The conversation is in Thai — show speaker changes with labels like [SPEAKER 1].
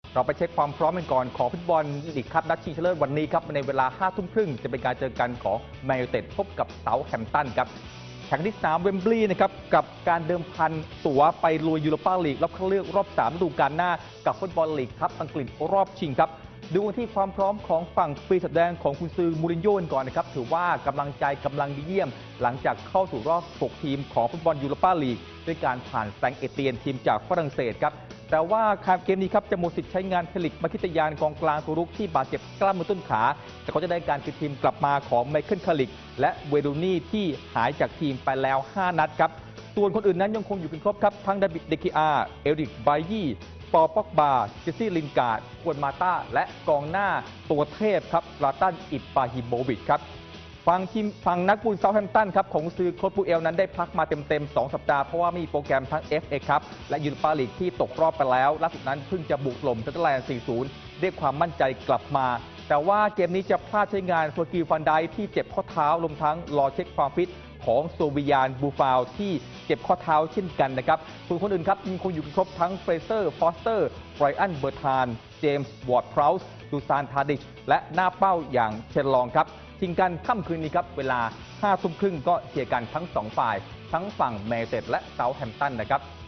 [SPEAKER 1] เราไปเช็คความพร้อมกันก่อนของฟุตบอลลีกคัพนัดชิงชนะเลิศวันนี้ครับในเวลา 5 ทุ่มครึ่งจะเป็นการเจอกันของแมนยูไนเต็ดพบกับเซาท์แฮมป์ตันครับแข่งที่สนามเวมบลีย์นะครับกับการเดิมพันตั๋วไปลุยยูโรปาลีกรอบคัดเลือกรอบ3ฤดูกาลหน้ากับฟุตบอลลีกคัพอังกฤษรอบชิงครับดูที่ความพร้อมของฝั่งปีศาจแดงของคุณซือมูรินโญ่ก่อนนะครับถือว่ากำลังใจกำลังดีเยี่ยมหลังจากเข้าสู่รอบ 6 ทีมของฟุตบอลยูโรปาลีกด้วยการผ่านแซงเอเตียนทีมจากฝรั่งเศสครับแต่ว่าเกมนี้ครับจะหมดสิทธิ์ใช้งานเฟลิกซ์ มาคิตยานกองกลางตัวรุกที่บาดเจ็บกล้ามเนื้อต้นขาแต่ก็จะได้การติดทีมกลับมาของไมเคิล คาริกและเวโดนี่ที่หายจากทีมไปแล้ว 5 นัดครับส่วนคนอื่นนั้นยังคงอยู่กันครบครับทั้งดาวิด เดคิอาเอริก ไบยี่ปอป็อกบาเจสซี่ ลินการ์ดควนมาต้าและกองหน้าตัวเทพครับซลาตัน อิบราฮิโมวิชครับฝั่งนักบุญเซาท์แฮมป์ตันครับของซือโค้ชปูเอลนั้นได้พักมาเต็มๆ2 สัปดาห์เพราะว่ามีโปรแกรมทั้ง FA ครับและยูโรปาลีกที่ตกรอบไปแล้วล่าสุดนั้นเพิ่งจะบุกหล่มเซนเตอร์แลนด์ 4-0 ด้วยความมั่นใจกลับมาแต่ว่าเกมนี้จะพลาดใช้งานเฟอร์กิล ฟันไดที่เจ็บข้อเท้ารวมทั้งรอเช็คความฟิตของโซวิยาน บูฟาวที่เจ็บข้อเท้าเช่นกันนะครับส่วนคนอื่นครับยังคงอยู่ครบทั้งเฟรเซอร์ ฟอสเตอร์ไรอัน เบอร์ธานเจมส์ วอร์ด พราวส์ดูซาน ทาดิชและหน้าเป้าอย่างเชนลองครับชิงกันค่ำคืนนี้ครับเวลา 5 ทุ่มครึ่งก็เชียร์กันทั้ง 2 ฝ่ายทั้งฝั่งแมนยูไนเต็ดและเซาท์แฮมป์ตันนะครับ